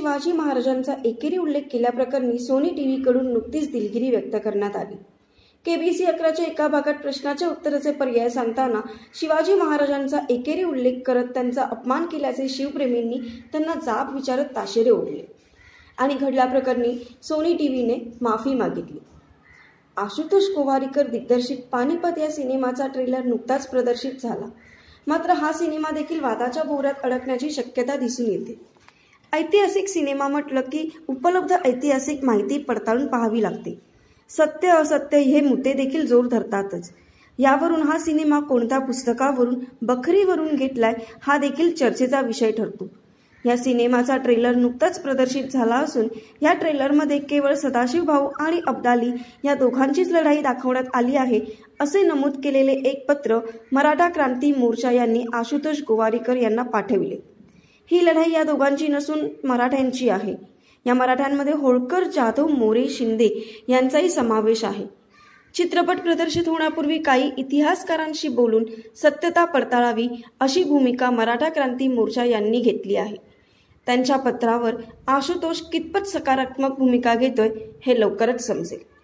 शिवाजी महाराजांचा एकेरी उल्लेख केल्याप्रकरणी सोनी टीव्हीकडून नुकतीच दिलगिरी व्यक्त करण्यात आली. KBC 11च्या एका भागात प्रश्नाच्या उत्तराचे पर्याय सांगताना शिवाजी महाराजांचा एकेरी उल्लेख करत त्यांचा अपमान केल्याचे शिवप्रेमींनी त्यांना जाब विचारत ताशेरे ओढले आणि घडल्याप्रकरणी सोनी टीव्हीने माफी मागितली. आशुतोष गोवारीकर दिग्दर्शित पानिपत या सिनेमाचा ट्रेलर नुकताच प्रदर्शित झाला. मात्र हा सिनेमा देखील वादाच्या भोवऱ्यात अडकण्याची शक्यता दिसून येते. ऐतिहासिक सिनेमा म्हटलं की उपलब्ध ऐतिहासिक माहिती पडताळून पाहावी लागते. सत्य असत्य हे मुद्दे देखील जोर धरतातच. यावरून हा सिनेमा कोणत्या पुस्तकावरून बखरीवरून घेतलाय हा देखील चर्चेचा विषय ठरतो. या सिनेमाचा ट्रेलर नुकताच प्रदर्शित झाला असून या ट्रेलरमध्ये केवळ सदाशिव भाऊ आणि अब्दाली या दोघांचीच लढाई दाखवण्यात आली आहे असे नमूद केलेले एक पत्र मराठा क्रांती मोर्चा यांनी आशुतोष गोवारीकर यांना पाठविले. ही लढाई या दोघांची नसून मराठ्यांची आहे. या मराठ्यांमध्ये होळकर, जाधव, मोरे, शिंदे यांचाही समावेश आहे. चित्रपट प्रदर्शित होण्यापूर्वी काही इतिहासकारांशी बोलून सत्यता पडताळावी अशी भूमिका मराठा क्रांती मोर्चा यांनी घेतली आहे. त्यांच्या पत्रावर आशुतोष कितपत सकारात्मक भूमिका घेतोय हे लवकरच समजेल.